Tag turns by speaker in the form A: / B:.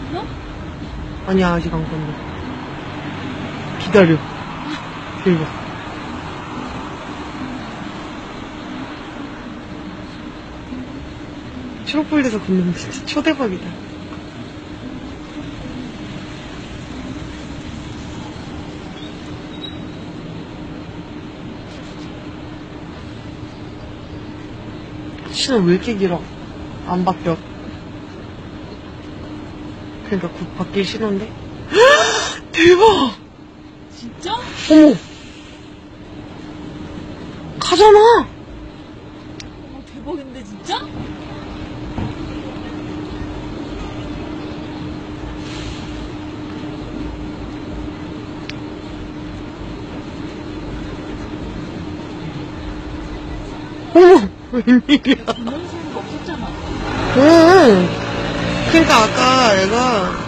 A: 건너?
B: 아니야, 아직 안 건너. 기다려. 대박. 초록불에서 건너면 진짜 초대박이다. 신호 왜 이렇게 길어? 안 바뀌어. 그러니까 곧 바뀔 신호인데? 대박!
A: 진짜?
B: 어머! 가잖아!
A: 어머, 대박인데, 진짜?
B: 어머! 웬일이야.
A: 전원 신호가 없었잖아.
B: 응! 그러니까 아까 애가